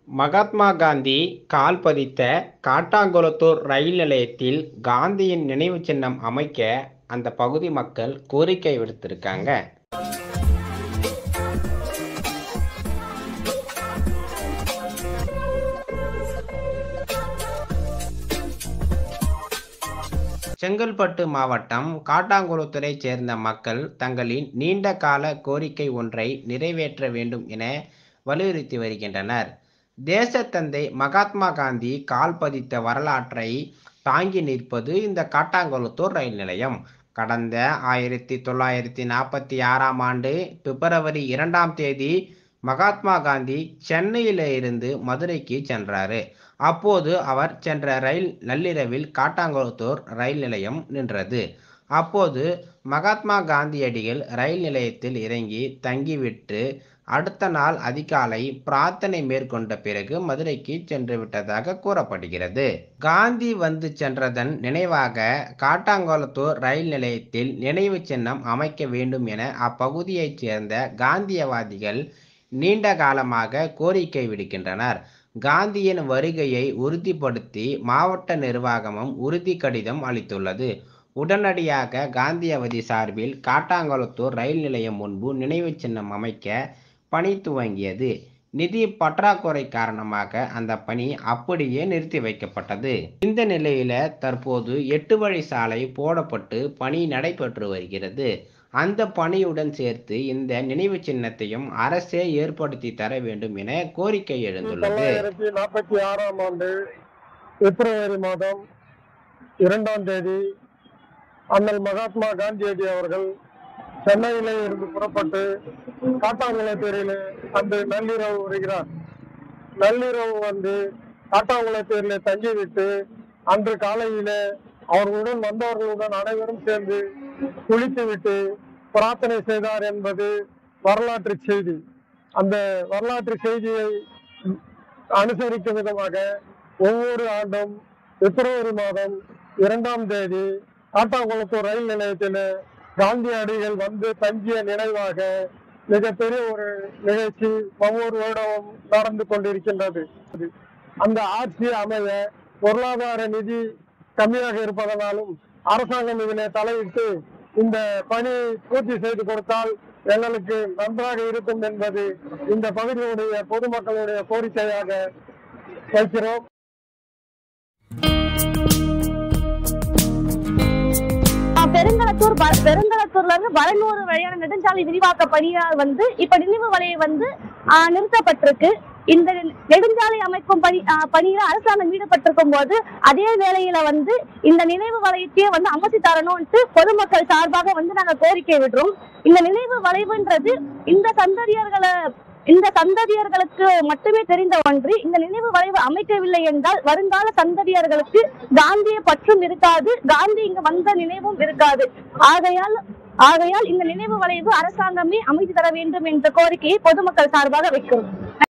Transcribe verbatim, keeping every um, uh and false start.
மகாத்மா காந்தி கால் பதித்த காட்டாங்குளத்தூர் ரயில் நிலையத்தில் காந்தியின் நினைவு சின்னம் அமைக்க அந்த பகுதி மக்கள் கோரிக்கை விடுத்திருக்காங்க. செங்கல்பட்டு மாவட்டம் காட்டாங்குளத்தூரைச் சேர்ந்த மக்கள் தங்களின் நீண்ட கால கோரிக்கை ஒன்றை நிறைவேற்ற வேண்டும் என வலியுறுத்தி வருகின்றனர். தேசத்தந்தை மகாத்மா காந்தி கால் பதித்த வரலாற்றை தாங்கி நிற்பது இந்த காட்டாங்குளத்தூர் ரயில் நிலையம். கடந்த ஆயிரத்தி தொள்ளாயிரத்தி நாற்பத்தி ஆறாம் ஆண்டு பிப்ரவரி இரண்டாம் தேதி மகாத்மா காந்தி சென்னையில இருந்து மதுரைக்கு சென்றாரு. அப்போது அவர் சென்ற ரயில் நள்ளிரவில் காட்டாங்குளத்தூர் ரயில் நிலையம் நின்றது. அப்போது மகாத்மா காந்தியடிகள் ரயில் நிலையத்தில் இறங்கி தங்கிவிட்டு அடுத்த நாள் அதிகாலை பிரார்த்தனை மேற்கொண்ட பிறகு மதுரைக்கு சென்று விட்டதாக கூறப்படுகிறது. காந்தி வந்து சென்றதன் நினைவாக காட்டாங்குளத்தூர் ரயில் நிலையத்தில் நினைவு சின்னம் அமைக்க வேண்டும் என அப்பகுதியைச் சேர்ந்த காந்தியவாதிகள் நீண்ட காலமாக கோரிக்கை விடுக்கின்றனர். காந்தியின் வருகையை உறுதிப்படுத்தி மாவட்ட நிர்வாகமும் உறுதி கடிதம் அளித்துள்ளது. உடனடியாக காந்தியவாதி சார்பில் காட்டாங்குளத்தூர் ரயில் நிலையம் முன்பு நினைவு சின்னம் அமைக்க பணி துவங்கியது. நிதி பற்றாக்குறை காரணமாக அந்த பணி அப்படியே நிறுத்தி வைக்கப்பட்டது. இந்த நிலையில தற்போது எட்டு வழி சாலை போடப்பட்டு பணி நடைபெற்று வருகிறது. அந்த பணியுடன் சேர்த்து இந்த நினைவு சின்னத்தையும் அரசே ஏற்படுத்தி தர வேண்டும் என கோரிக்கை எழுந்துள்ளது. நாற்பத்தி ஆறாம் ஆண்டு பிப்ரவரி மாதம் இரண்டாம் தேதி அண்ணல் மகாத்மா காந்தியடி அவர்கள் சென்னையிலே இருந்து புறப்பட்டு காட்டாங்குளத்தூரில் அன்று நள்ளிரவு வருகிறார். நள்ளிரவு வந்து காட்டாங்குளத்தூரில் தங்கிவிட்டு அன்று காலையிலே அவர்களுடன் வந்தவர்களுடன் அனைவரும் சேர்ந்து குளித்துவிட்டு பிரார்த்தனை செய்தார் என்பது வரலாற்று செய்தி. அந்த வரலாற்று செய்தியை அனுசரிக்கும் விதமாக ஒவ்வொரு ஆண்டும் பிப்ரவரி மாதம் இரண்டாம் தேதி காட்டாங்குளத்தூர் ரயில் நிலையத்தில் காந்தியடிகள் வந்து தங்கிய நினைவாக மிகப்பெரிய ஒரு நிகழ்ச்சி ஒவ்வொரு வருடமும் நடந்து கொண்டிருக்கின்றது. அந்த ஆட்சி அமைய பொருளாதார நிதி கம்மியாக இருப்பதனாலும் அரசாங்கம் இதனை தலையிட்டு இந்த பணி பூர்த்தி செய்து கொடுத்தால் எங்களுக்கு நன்றாக இருக்கும் என்பது இந்த பகுதியுடைய பொதுமக்களுடைய கோரிக்கையாக வைக்கிறோம். பெருங்கலத்தூர் பெருங்கலத்தூர்ல இருந்து வடலூர் வழியான நெடுஞ்சாலை விரிவாக்க பணியால் வந்து இப்ப நினைவு வலையை வந்து நிறுத்தப்பட்டிருக்கு. இந்த நெடுஞ்சாலை அமைக்கும் பணி பணியில அரசாங்கம் ஈடுபட்டிருக்கும் போது அதே வேளையில வந்து இந்த நினைவு வளையத்தையே வந்து அமைச்சு தரணும்ட்டு பொதுமக்கள் சார்பாக வந்து நாங்க கோரிக்கை விடுறோம். இந்த நினைவு வளைவுன்றது இந்த சந்ததியர்களை இந்த சந்ததியர்களுக்கு மட்டுமே தெரிந்த ஒன்று. இந்த நினைவு வளைவு அமைக்கவில்லை என்றால் வருங்கால சந்ததியர்களுக்கு காந்திய பற்றும் இருக்காது, காந்தி இங்க வந்த நினைவும் இருக்காது. ஆகையால் ஆகையால் இந்த நினைவு வளைவு அரசாங்கமே அமைத்து தர வேண்டும் என்ற கோரிக்கையை பொதுமக்கள் சார்பாக வைக்கிறோம்.